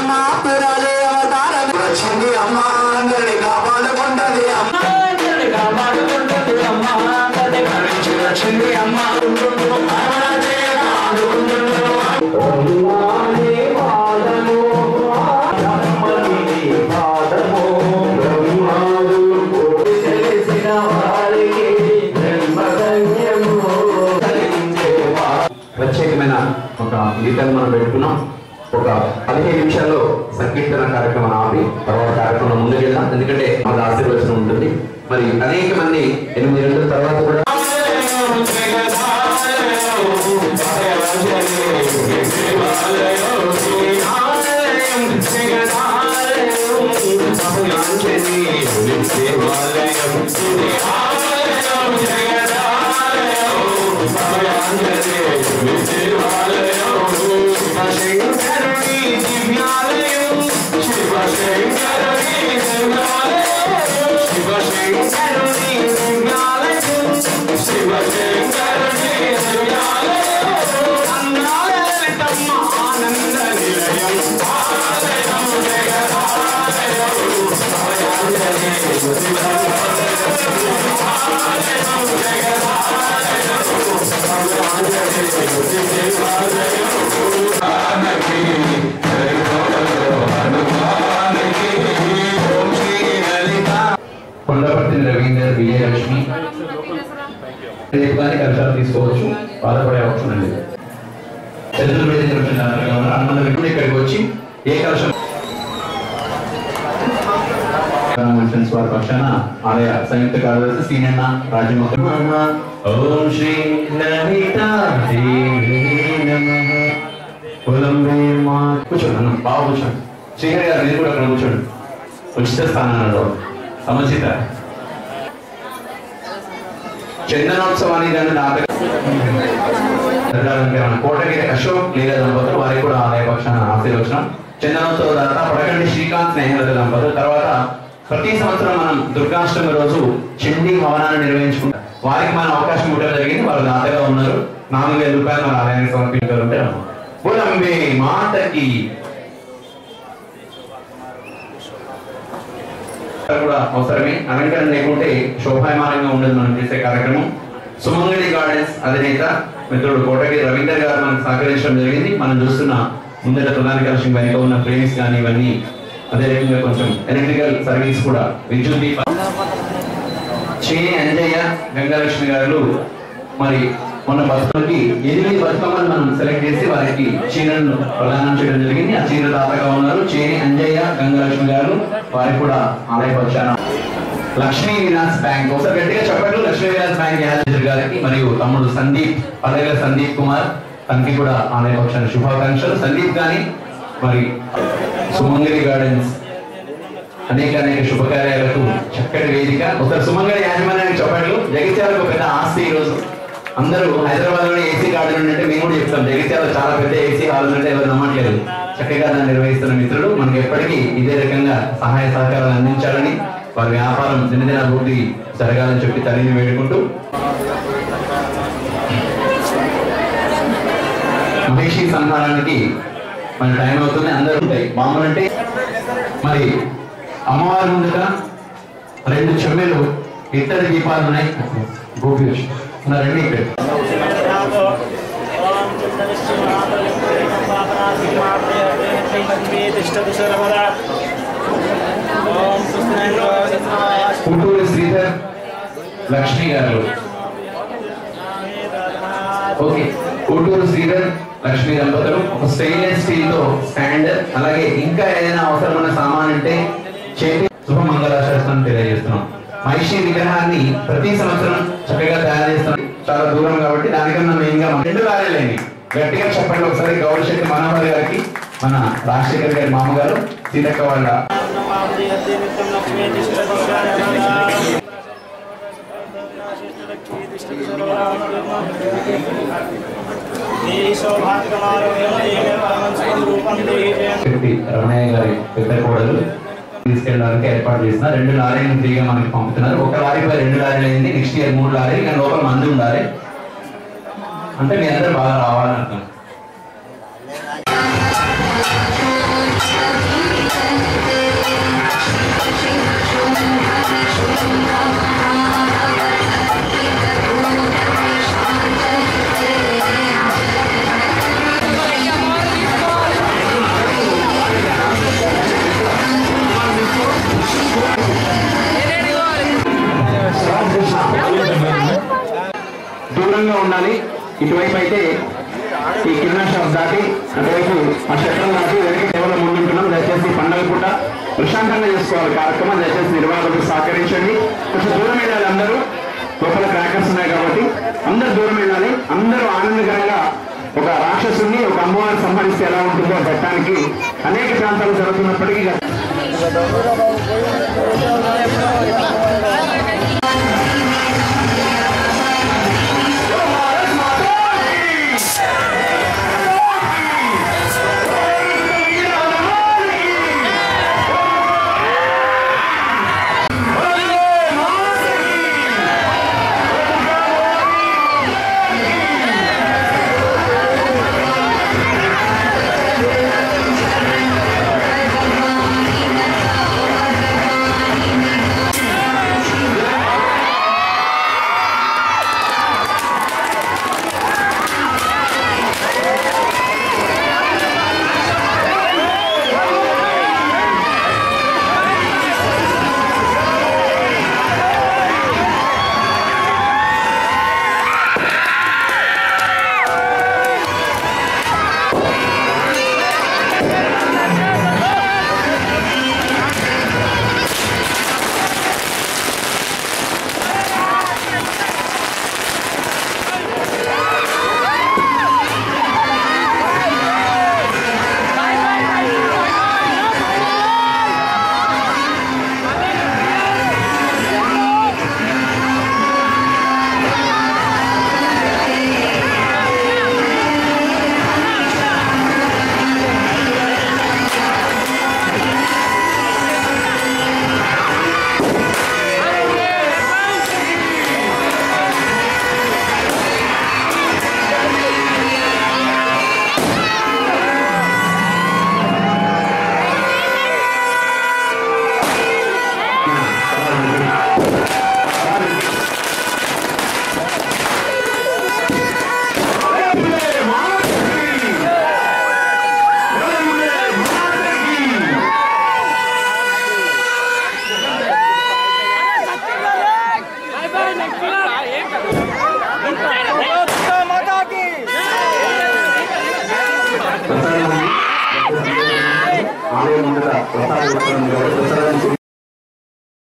ప్రత్యేకమైన ఒక గీతాన్ని మనం పెట్టుకున్నాం. ఒక 15 నిమిషాల్లో సంకీర్తన కార్యక్రమం ఆపి తర్వాత కార్యక్రమం ముందుకెళ్దాం. ఎందుకంటే మాకు ఆశీర్వచనం ఉంటుంది. మరి అనేక మంది 8 గంటల తర్వాత కూడా కొండపర్తి రవీందర్, విజయలక్ష్మి రేపు కానీ కలశాలు తీసుకోవచ్చు, బాధపడే అవసరం లేదు. చంద్రులు పెట్టి ఇక్కడికి వచ్చి ఏ కలశం వారి పక్షాన ఆలయ సంయుక్త కార్యదర్శి సీనన్న రాజమోహన్ ఓం శ్రీ కూర్చోండి అన్న, బాగా కూర్చోండి. శ్రీహరి గారు మీరు కూడా అక్కడ కూర్చోండి. ఉచిత స్థానాలలో సముచిత చందనోత్సవానికి కోటగిరి అశోక్ లేదా దంపతులు వారికి కూడా ఆలయ పక్షాన ఆశీర్వచనం. చందనోత్సవ దాత పడకండి శ్రీకాంత్ స్నేహలత దంపతులు. తర్వాత ప్రతి సంవత్సరం మనం దుర్గాష్టమి రోజు చండీ హవనాన్ని నిర్వహించుకుంటాం. వారికి మనం అవకాశం ఇవ్వడం జరిగింది. వారు దాతగా ఉన్నారు. 4,000 రూపాయలు మన ఆలయానికి సమర్పించాలంటే బులంబే మాతకి కూడా అవసరమే. అలంకరణ లేకుంటే శోభాయమానంగా ఉండదు మనం చేసే కార్యక్రమం. సుమంగళి గార్డెన్స్ అధినేత మిత్రుడు కోటగిరి రవీందర్ గారు మనకు సహకరించడం జరిగింది. మనం చూస్తున్న ముందర ప్రధాన కలశం వెనుక ఉన్న ఫ్రేమ్స్ కానీ ఇవన్నీ, అదే రకంగా కొంచెం ఎలక్ట్రికల్ సర్వీస్ కూడా, విద్యుత్ దీప చేని అంజయ్య, గంగాలక్ష్మి గారు మరి మొన్న బతుకమ్మకి 8 బతుకమ్మలు మనం సెలెక్ట్ చేసి వారికి చీరలను ప్రదానం చేయడం జరిగింది. ఆ చీర దాతగా ఉన్నారు చేని అంజయ్య, గంగాలక్ష్మి గారు. వారికి కూడా ఆలయ పక్షాన లక్ష్మీ విలాస్ బ్యాంక్, ఒకసారి గట్టిగా చెప్పట్లు, లక్ష్మీ విలాస్ బ్యాంక్ యాజమాన్య గారికి మరియు తమ్ముడు సందీప్, పల్లెల సందీప్ కుమార్, తనకి కూడా ఆలయ పక్షాన శుభాకాంక్షలు. సందీప్ గాని మరి సుమంగళి గార్డెన్స్ అనేక శుభకార్యాలకు చక్కటి వేదిక. ఒకసారి సుమంగళి యాజమాన్యానికి చెప్పట్లు. జగిత్యాలకు పెద్ద ఆస్తి ఈరోజు. అందరూ హైదరాబాద్ లోనే ఏసీ గార్డెన్ అంటే మేము కూడా చెప్తాం, జగిత్యాల చాలా పెద్ద ఏసీ హాల్ అంటే ఎవరు నమ్మట్లేదు. చక్కగా దాన్ని నిర్వహిస్తున్న మిత్రులు మనకి ఎప్పటికీ ఇదే రకంగా సహాయ సహకారాలు అందించాలని, వారి వ్యాపారం దినదిన అభివృద్ధి జరగాలని చెప్పి తల్లిని వేడుకుంటూ మహేషి సంహారానికి మన టైం అవుతుంది. అందరూ ఉంటాయి మామూలు అంటే మరి అమ్మవారి ముందుగా 2 చెమ్మెలు ఇత్తడి దీపాలు ఉన్నాయి. గోపి రండి ఇక్కడ. పుట్టూరి శ్రీధర్, లక్ష్మి గారు. ఓకే, పుట్టూరు శ్రీధర్, లక్ష్మి దంపతులు ఒక స్టెయిన్లెస్ స్టీల్ తో స్టాండ్, అలాగే ఇంకా ఏదైనా అవసరమైన సామాన్ అంటే చేతి శుభమంగళాశాస్త్రం తెలియజేస్తున్నాం. మహిషి విగ్రహాన్ని ప్రతి సంవత్సరం చక్కగా తయారు చేస్తున్నాం. చాలా దూరం కాబట్టి దానికన్నా మెయిన్ గా 2 లారీలేండి. గట్టిగా చెప్పండి ఒకసారి. గౌరశక్తి మనోహర్ గారికి, మన రాజశేఖర్ గారి మామగారు, సీతక్క వాళ్ళ రమణయ్య గారి పెద్ద కోడలు తీసుకెళ్ళడానికి ఏర్పాటు చేసిన 2 లారీలను ఫ్రీగా మనకి పంపుతున్నారు. ఒక లారీపై 2 లారీలు అయింది. నెక్స్ట్ ఇయర్ 3 లారీలు. కానీ లోపల మంది ఉండాలి అంటే మీ అందరూ బాగా రావాలని అర్థం. ఉండాలి. ఇటువైపు అయితే ఈ కింద షాప్ దాటి అటువైపు ఆ షట్టర్ దాటి వెనక్కి కేవలం ముందుంటున్నాం. దయచేసి పండుగ పూట ప్రశాంతంగా చేసుకోవాలి కార్యక్రమం. దయచేసి నిర్వాహకులకు సహకరించండి. కొంచెం దూరం వెళ్ళాలి అందరూ. లోపల క్రాకర్స్ ఉన్నాయి కాబట్టి అందరూ దూరం వెళ్ళాలి. అందరూ ఆనందకరంగా ఒక రాక్షసుని ఒక అమ్మవారిని సంహరిస్తే ఎలా ఉంటుందో ఘట్టానికి అనేక ప్రాంతాలు జరుగుతున్నప్పటికీ ఆలయం ముందర